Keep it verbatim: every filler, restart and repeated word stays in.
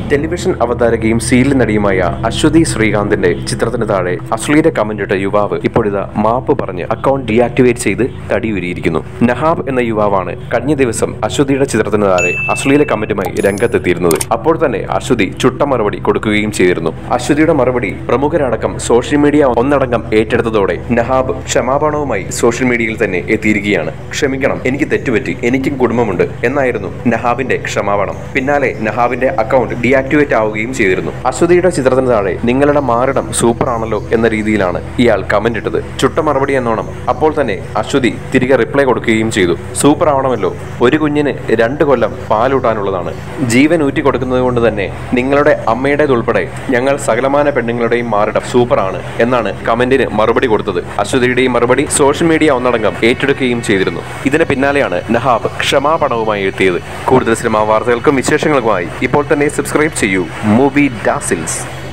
Television അവതാരകയും serial നടിയുമായ അശ്വതി ശ്രീകാന്തിന്റെ ചിത്രത്തിന് താഴെ അശ്ലീല കമന്റ് ഇട്ട യുവാവ് ഇപ്പോഴിതാ മാപ്പ് പറഞ്ഞ് അക്കൗണ്ട് ഡീആക്ടിവേറ്റ് ചെയ്ത് തടിയുരിയിരിക്കുന്നു. നഹാബ് എന്ന യുവാവാണ് കഴിഞ്ഞ ദിവസം അശ്വതിയുടെ ചിത്രത്തിന് താഴെ അശ്ലീല കമന്റുമായി രംഗത്തെത്തിയിരുന്നത്. അപ്പോൾ തന്നെ അശ്വതി ചുട്ട മറുപടി കൊടുക്കുകയും ചെയ്തിരുന്നു. അശ്വതിയുടെ മറുപടി പ്രമുഖരടക്കം സോഷ്യൽ മീഡിയ ഒന്നടങ്കം ഏറ്റെടുത്തതോടെ നഹാബ് ക്ഷമാപണവുമായി സോഷ്യൽ മീഡിയയിൽ തന്നെ എത്തിയിരിക്കുകയാണ്. ക്ഷമിക്കണം, എനിക്ക് തെറ്റുപറ്റി, എനിക്കും കുടുംബമുണ്ട് എന്നായിരുന്നു നഹാബിന്റെ ക്ഷമാപണം. പിന്നാലെ നഹാബിന്റെ അക്കൗണ്ട് ഡീആക്ടിവേറ്റ് ആവുകയും ചെയ്തിരുന്നു. അശ്വതിയുടെ ചിത്രത്തിന് താഴെ നിങ്ങളുടെ മാറിടം സൂപ്പർ ആണല്ലോ എന്ന രീതിയിലാണ് ഇയാൾ കമന്റ് ഇട്ടത്. ചുട്ട മറുപടി എന്നോണം അപ്പോൾ തന്നെ അശ്വതി തിരികെ റിപ്ലൈ കൊടുക്കുകയും ചെയ്തു. സൂപ്പർ ആവണമല്ലോ, ഒരു കുഞ്ഞിന് രണ്ട് കൊല്ലം പാലൂട്ടാനുള്ളതാണ്. ജീവൻ ഊറ്റി കൊടുക്കുന്നത് കൊണ്ട് തന്നെ നിങ്ങളുടെ അമ്മയുടേതുൾപ്പെടെ ഞങ്ങൾ സകലമാന പെണ്ണുങ്ങളുടെയും മാറിടം സൂപ്പർ ആണ് എന്നാണ് കമന്റിന് മറുപടി കൊടുത്തത്. അശ്വതിയുടെയും മറുപടി സോഷ്യൽ മീഡിയ ഒന്നടങ്കം ഏറ്റെടുക്കുകയും ചെയ്തിരുന്നു. ഇതിന് പിന്നാലെയാണ് നഹാബ് ക്ഷമാപണവുമായി എത്തിയത്. കൂടുതൽ സിനിമാ വാർത്തകൾക്കും വിശേഷങ്ങൾക്കുമായി ഇപ്പോൾ തന്നെ സബ്സ്ക്രൈബ് ചെയ്യൂ മൂവി ഡാസിൽസ്.